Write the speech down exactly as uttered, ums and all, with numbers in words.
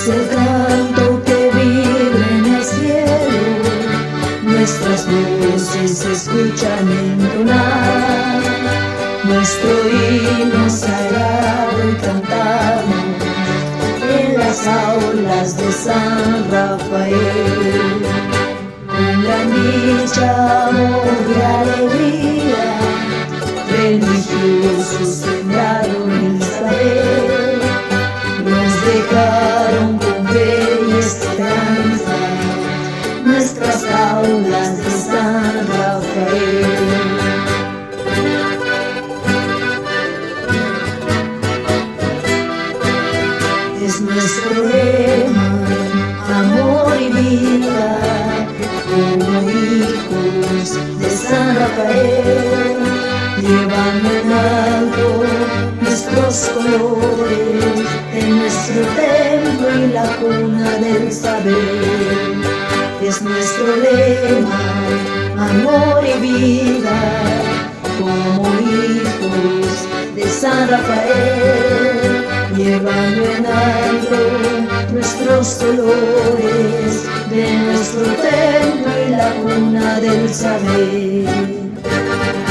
Es el canto que vibra en el cielo, nuestras voces se escuchan entonar, nuestro himno sagrado y cantamos en las aulas de San Rafael. Con gran dicha, amor y alegría, religiosos sembraron el saber, nos dejaron con fe y esperanza nuestras aulas de San Rafael. Es nuestro lema, amor y vida, como hijos de San Rafael, llevando en alto nuestros colores en nuestro templo y la cuna del saber. Es nuestro lema, amor y vida, como hijos de San Rafael, llevando en alto nuestros colores de nuestro templo y la cuna del saber.